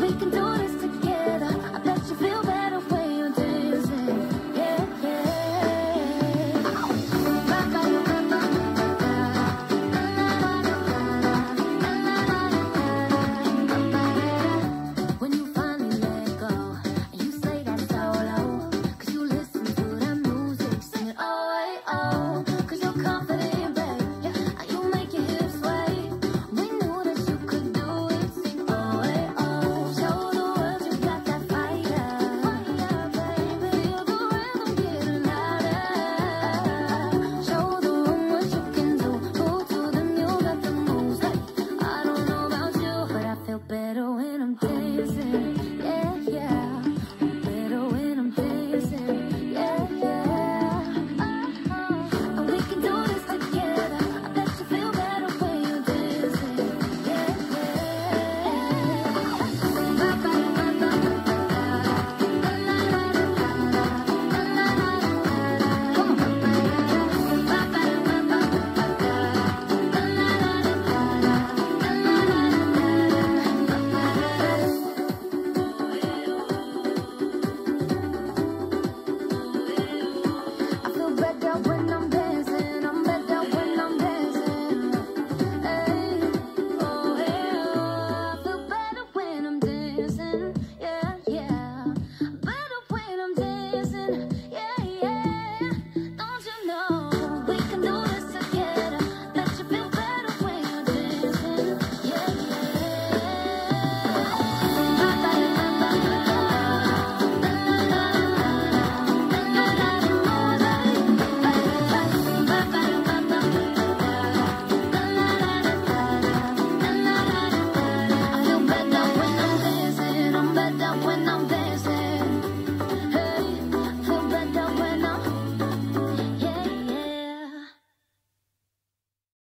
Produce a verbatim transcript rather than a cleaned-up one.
can do this together. I bet you feel better when you're dancing. Yeah, yeah. When you finally let go, and you say that solo, 'cause you listen to that music, singing oh, hey, oh, 'cause you're confident, babe. Yeah, you make your hips sway. We knew that you could do it, sing oh, hey, oh. Show the world you got that fire, fire, baby. Feel the rhythm getting louder. Show the room what you can do. Move to them, you got the moves. Hey, I don't know about you, but I feel better when I'm dancing.